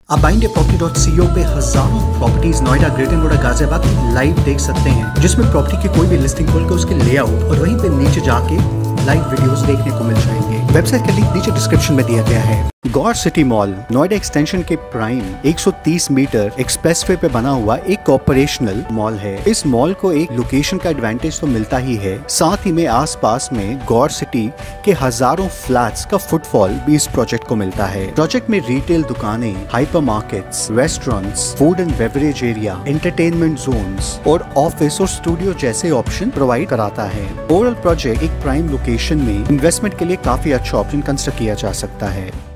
आप buyingproperty.co पे हजारों properties Noida, Greater Noida, Ghaziabad live देख सकते हैं, जिसमें प्रॉपर्टी की कोई भी लिस्टिंग खोल कर उसके लेआउट और वहीं पे नीचे जाके लाइव वीडियोस देखने को मिल जाएंगे। वेबसाइट का लिंक नीचे डिस्क्रिप्शन में दिया गया है। Gaur City Mall Noida Extension के प्राइम 130 मीटर एक्सप्रेसवे पे बना हुआ एक ऑपरेशनल मॉल है। इस मॉल को एक लोकेशन का एडवांटेज तो मिलता ही है, साथ ही में आसपास में गौर सिटी के हजारों फ्लैट्स का फुटफॉल भी इस प्रोजेक्ट को मिलता है। प्रोजेक्ट में रिटेल दुकानें, hypermarkets, restaurants, food and beverage area, entertainment zones और ऑफिस और स्टूडियो जैसे ऑप्शन प्रोवाइड कराता है। ओवरऑल प्रोजेक्ट एक प्राइम लोकेशन में इन्वेस्टमेंट के लिए काफी अच्छा ऑप्शन कंसिडर किया जा सकता है।